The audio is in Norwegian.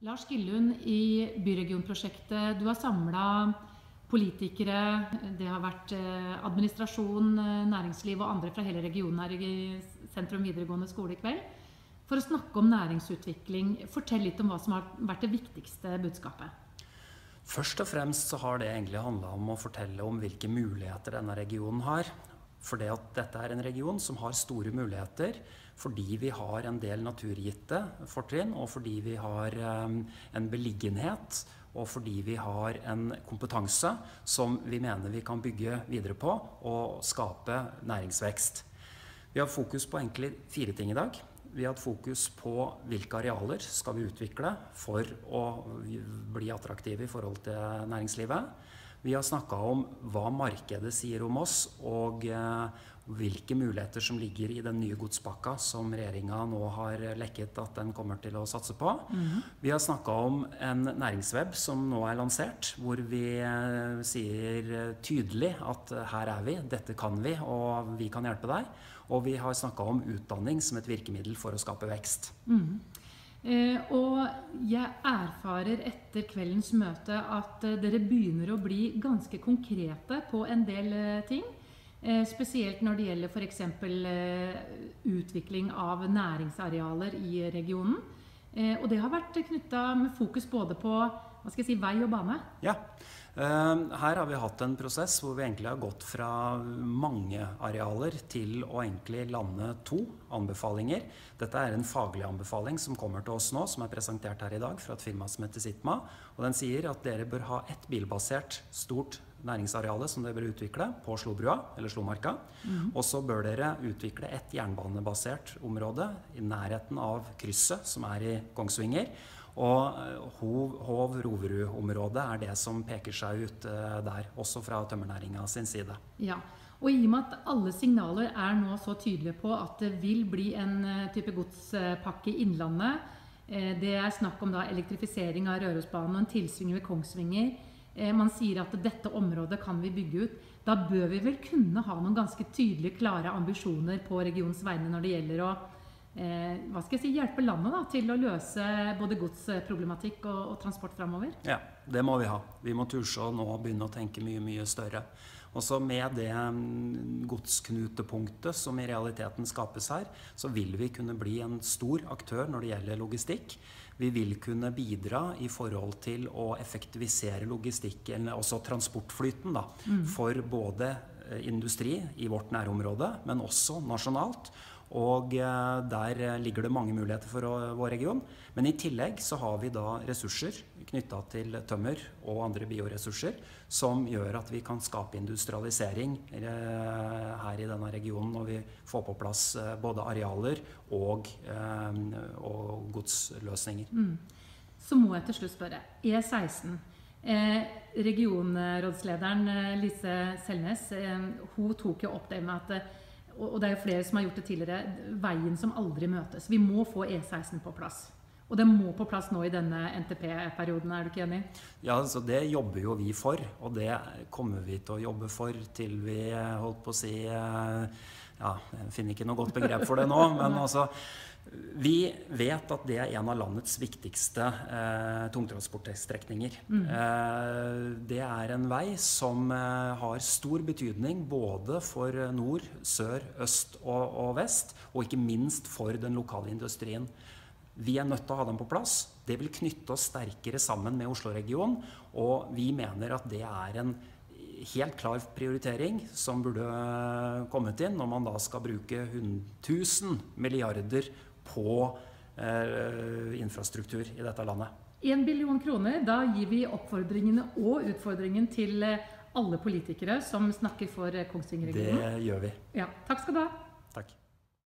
Lars Gillund i Byregionprosjektet, du har samlet politikere, det har vært administrasjon, næringsliv og andre fra hele regionen her i Sentrum videregående skole i kveld, for å snakke om næringsutvikling. Fortell litt om hva som har vært det viktigste budskapet. Først og fremst så har det egentlig handlet om å fortelle om hvilke muligheter denne regionen har. For det at dette er en region som har store muligheter, fordi vi har en del naturgitte fortrinn, og fordi vi har en beliggenhet, og fordi vi har en kompetanse som vi mener vi kan bygge videre på og skape næringsvekst. Vi har fokus på egentlig 4 ting i dag. Vi har hatt fokus på hvilke arealer skal vi utvikle for å bli attraktive i forhold til næringslivet. Vi har snakket om hva markedet sier om oss, og hvilke muligheter som ligger i den nye godspakka som regjeringen nå har lekket at den kommer til å satse på. Vi har snakket om en næringsweb som nå er lansert, hvor vi sier tydelig at her er vi, dette kan vi, og vi kan hjelpe deg. Og vi har snakket om utdanning som et virkemiddel for å skape vekst. Og jeg erfarer etter kveldens møte at dere begynner å bli ganske konkrete på en del ting. Spesielt når det gjelder for eksempel utvikling av næringsarealer i regionen. Og det har vært knyttet med fokus både på vei og bane. Ja. Her har vi hatt en prosess hvor vi egentlig har gått fra mange arealer til å egentlig lande 2 anbefalinger. Dette er en faglig anbefaling som kommer til oss nå, som er presentert her i dag fra et firma som heter Sitma. Og den sier at dere bør ha et bilbasert stort næringsareale som dere bør utvikle på Slobrua, eller Slomarka. Og så bør dere utvikle et jernbanebasert område i nærheten av krysset som er i Kongsvinger. Og Hov-Roverud-området er det som peker seg ut der, også fra tømmernæringen sin side. Ja, og i og med at alle signaler er nå så tydelige på at det vil bli en type godspakke i Innlandet, det er snakk om da elektrifisering av Rørosbanen og en tilsvinger ved Kongsvinger, man sier at dette området kan vi bygge ut, da bør vi vel kunne ha noen ganske tydelige, klare ambisjoner på regionens vegne når det gjelder å hjelpe landet da, til å løse både godsproblematikk og transport fremover? Ja, det må vi ha. Vi må turse å nå begynne å tenke mye større. Også med det godsknutepunktet som i realiteten skapes her, så vil vi kunne bli en stor aktør når det gjelder logistikk. Vi vil kunne bidra i forhold til å effektivisere logistikken, også transportflyten da, for både industri i vårt nærområde, men også nasjonalt. Og der ligger det mange muligheter for vår region. Men i tillegg så har vi da ressurser knyttet til tømmer og andre bioressurser som gjør at vi kan skape industrialisering her i denne regionen når vi får på plass både arealer og godsløsninger. Så må jeg til slutt spørre. E16. Regionrådslederen Lise Selnes, hun tok jo opp det med at og det er jo flere som har gjort det tidligere, veien som aldri møtes. Vi må få E16 på plass. Og det må på plass nå i denne NTP-perioden, er du ikke enig? Ja, altså det jobber jo vi for, og det kommer vi til å jobbe for til vi holdt på å si, ja, jeg finner ikke noe godt begrep for det nå, men altså, vi vet at det er en av landets viktigste tungtransportstrekninger. Det er en vei som har stor betydning både for nord, sør, øst og vest, og ikke minst for den lokale industrien. Vi er nødt til å ha den på plass. Det vil knytte oss sterkere sammen med Oslo-regionen, og vi mener at det er en helt klar prioritering som burde kommet inn når man da skal bruke 1000 milliarder på infrastruktur i dette landet. 1 billion kroner, da gir vi oppfordringene og utfordringen til alle politikere som snakker for Kongsvinger-regionen. Det gjør vi. Ja, takk skal du ha.